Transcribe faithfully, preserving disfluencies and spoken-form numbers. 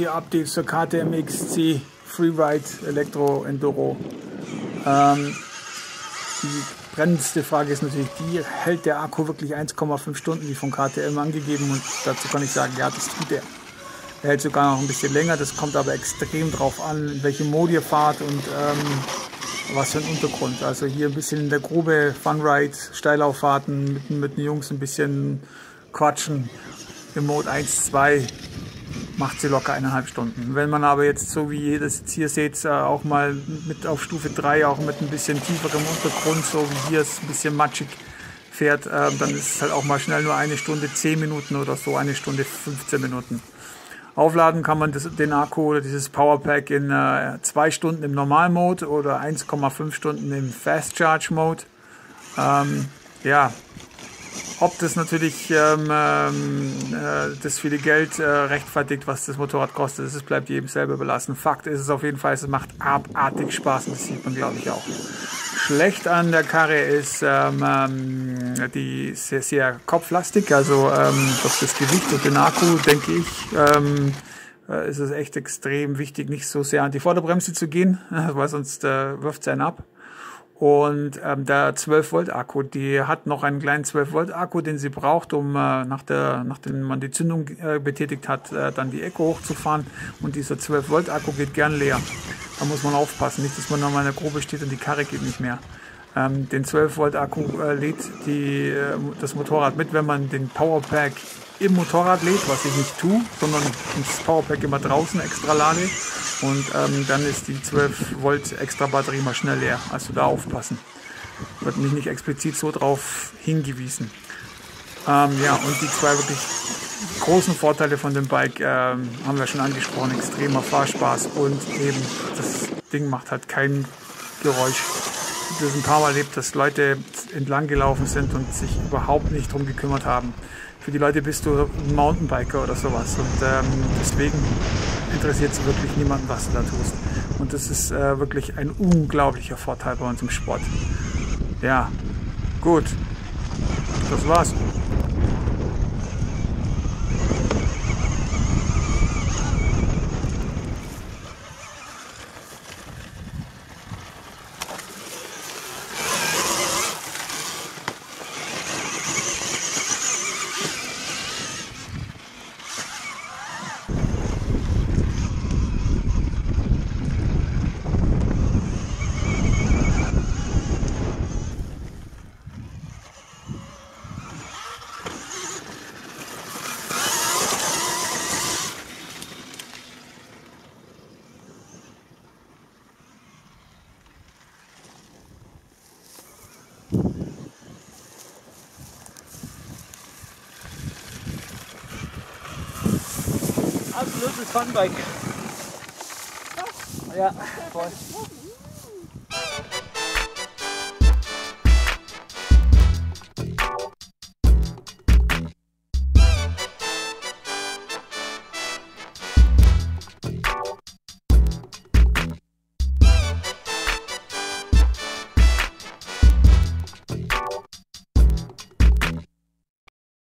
hier Updates zur K T M X C Freeride Elektro Enduro. Ähm, die brennendste Frage ist natürlich die, hält der Akku wirklich eins Komma fünf Stunden wie von K T M angegeben? Und dazu kann ich sagen, ja, das tut er. Er hält sogar noch ein bisschen länger, das kommt aber extrem drauf an, in welche Mode ihr fahrt und ähm, was für ein Untergrund. Also hier ein bisschen in der Grube, Funride, Steilauffahrten, mit, mit den Jungs ein bisschen quatschen. Im Mode eins, zwei macht sie locker eineinhalb Stunden. Wenn man aber jetzt, so wie ihr das jetzt hier seht, auch mal mit auf Stufe drei, auch mit ein bisschen tieferem Untergrund, so wie hier es ein bisschen matschig fährt, dann ist es halt auch mal schnell nur eine Stunde zehn Minuten oder so, eine Stunde fünfzehn Minuten. Aufladen kann man das, den Akku oder dieses Powerpack in äh, zwei Stunden im Normalmode oder eins Komma fünf Stunden im Fast Charge Mode. Ähm, ja, ob das natürlich ähm, äh, das viele Geld äh, rechtfertigt, was das Motorrad kostet, das bleibt jedem selber überlassen. Fakt ist es auf jeden Fall, es macht abartig Spaß und das sieht man, glaube ich, auch. Schlecht an der Karre ist, ähm, die ist sehr, sehr kopflastig, also ähm, durch das Gewicht und den Akku, denke ich, ähm, äh, ist es echt extrem wichtig, nicht so sehr an die Vorderbremse zu gehen, weil sonst äh, wirft es einen ab. Und ähm, der zwölf Volt Akku, die hat noch einen kleinen zwölf Volt Akku, den sie braucht, um äh, nach der, nachdem man die Zündung äh, betätigt hat, äh, dann die Eco hochzufahren. Und dieser zwölf Volt Akku geht gern leer. Da muss man aufpassen, nicht, dass man nochmal in der Grube steht und die Karre geht nicht mehr. Ähm, den zwölf Volt Akku äh, lädt die, äh, das Motorrad mit, wenn man den Powerpack im Motorrad lädt, was ich nicht tue, sondern das Powerpack immer draußen extra lade. Und ähm, dann ist die zwölf Volt extra Batterie mal schnell leer. Also da aufpassen. Wird mich nicht explizit so drauf hingewiesen. Ähm, ja, und die zwei wirklich großen Vorteile von dem Bike ähm, haben wir schon angesprochen. Extremer Fahrspaß und eben das Ding macht halt kein Geräusch. Ich habe das ein paar Mal erlebt, dass Leute entlang gelaufen sind und sich überhaupt nicht drum gekümmert haben. Für die Leute bist du ein Mountainbiker oder sowas und ähm, deswegen interessiert es wirklich niemanden, was du da tust. Und das ist äh, wirklich ein unglaublicher Vorteil bei uns im Sport. Ja, gut, das war's. Absolutes Funbike. Ja, voll.